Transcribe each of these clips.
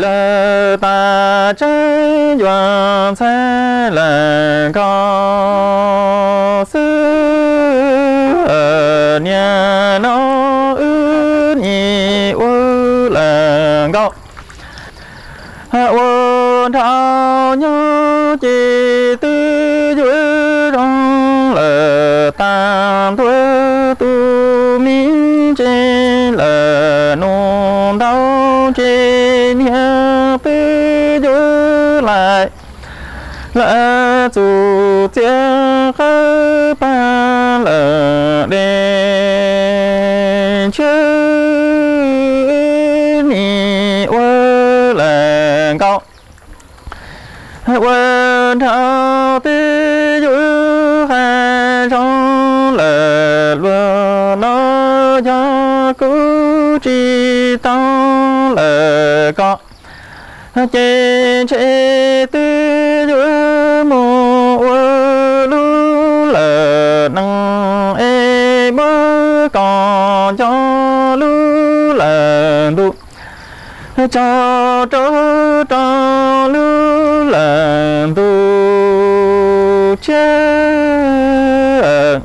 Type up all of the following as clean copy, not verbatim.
lơ ta trái doan sai là có sư ở nhà nó ư nhị ư là có ôn thao nhớ chỉ tư dưới trong lơ tam thuế tu minh trên lơ nôn đau trên nhà tư dưới lại là chủ chia khơi ba lơ đen chứ nhị ư là có quên thao tư giữ hai trong lệ luôn nó cho cứu chi tăng lệ có trên chế tư giữ mùa lưu lệ năng ê bơ còn cho lưu lệ đủ cho lưu là tu chết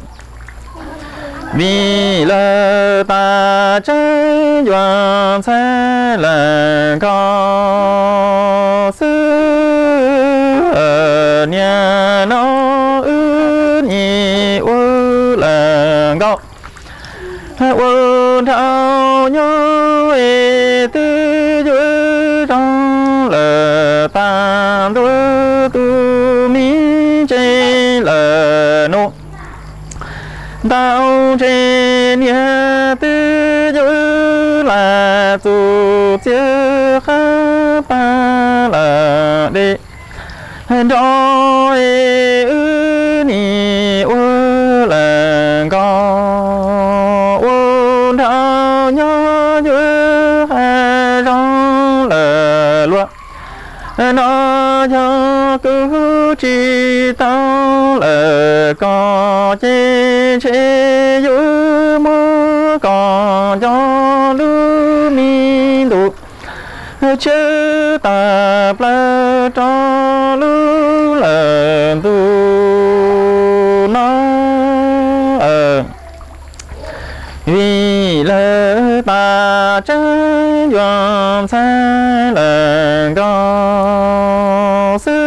vì là ta trái doan sai là có sư ở nhà nó ư nhị ư là có ư thao nhớ tư dưới trong lệ tam đối tu mi trên lệ nô đạo trên nhà tư dưới là tu chia khá ba là đi đó ư ni ư là có ư thao nhớ dưới hai trong lệ luôn nó cho cứu chi tao lệ có chi chi dưới mưa còn cho lưu mi đủ chứ ta ple cho lưu lệ tu nó vì lệ ta trái doan sai là có sư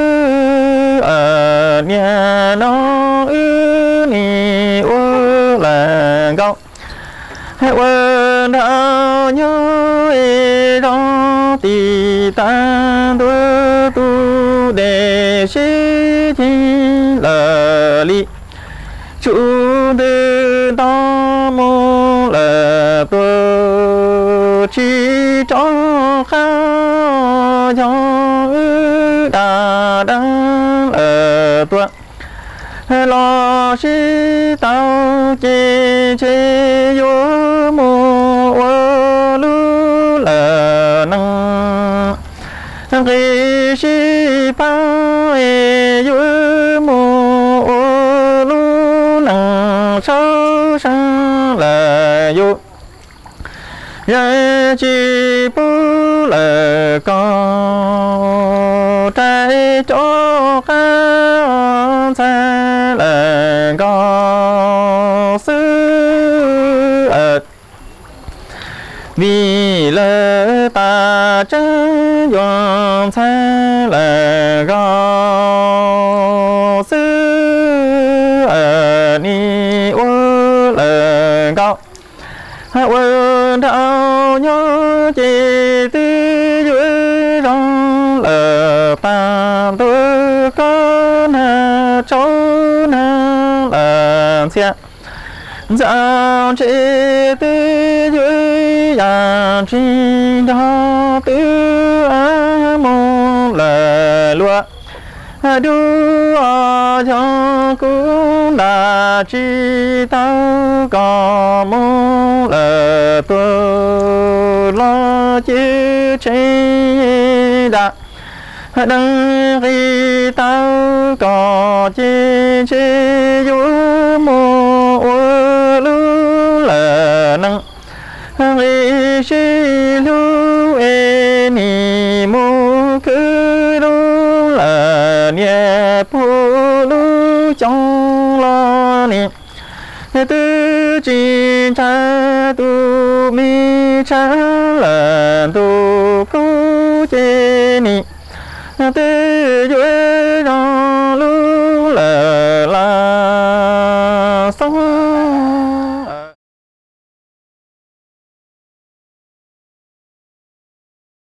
ở nhà nó ư ni ư là có quên thao nhớ đó thì ta đối tu để sĩ chi là lý chủ tư đó mô là tôi chỉ cho khá cho đà đăng ở tôi lo sĩ tao chi chi vô mô lưu là năng khi sĩ pa vô mô lưu năng sâu sang là vô vậy chỉ bù là có trái cho khá xa là có sư vì là ta trái doan xa là có sư ni ư là có quên thao nhớ chỉ tư dưới trong lệ tam tôi có na cháu na là xe giao chỉ tư dưới nhà chi đó tư á môn là lúa đua cho cũng là chi tao có mong là tôi lo chứ chi đã đăng khi tao có chi chi vô mô lưu là năng vì chi lưu ê ni tư chi cha tu mi cha là tu cô chê ni tư duy